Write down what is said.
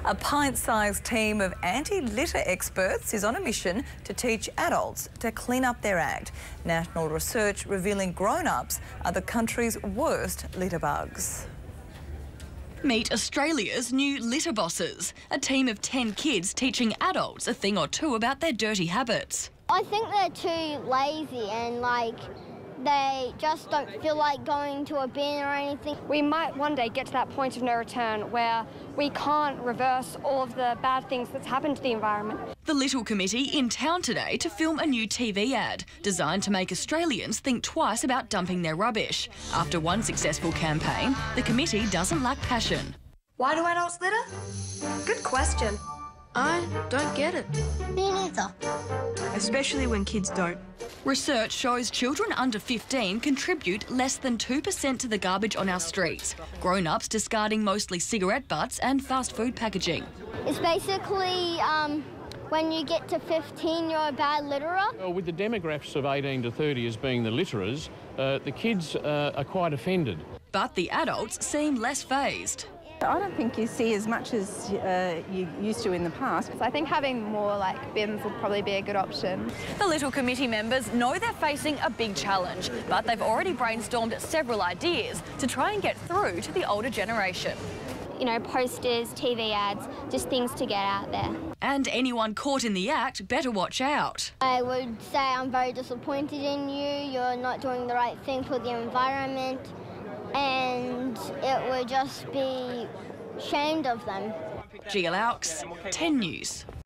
A pint-sized team of anti-litter experts is on a mission to teach adults to clean up their act. National research revealing grown-ups are the country's worst litterbugs. Meet Australia's new litter bosses, a team of 10 kids teaching adults a thing or two about their dirty habits. I think they're too lazy and they just don't feel like going to a bin or anything. We might one day get to that point of no return where we can't reverse all of the bad things that's happened to the environment. The Little Committee in town today to film a new TV ad designed to make Australians think twice about dumping their rubbish. After one successful campaign, the committee doesn't lack passion. Why do adults litter? Good question. I don't get it. Me neither. Especially when kids don't. Research shows children under 15 contribute less than 2% to the garbage on our streets. Grown-ups discarding mostly cigarette butts and fast food packaging. It's basically when you get to 15, you're a bad litterer. Well, with the demographics of 18 to 30 as being the litterers, the kids are quite offended. But the adults seem less fazed. I don't think you see as much as you used to in the past. So I think having more bins would probably be a good option. The Little Committee members know they're facing a big challenge, but they've already brainstormed several ideas to try and get through to the older generation. You know, posters, TV ads, just things to get out there. And anyone caught in the act better watch out. I would say I'm very disappointed in you. You're not doing the right thing for the environment. And it would just be shamed of them. Gia Laux, 10 News.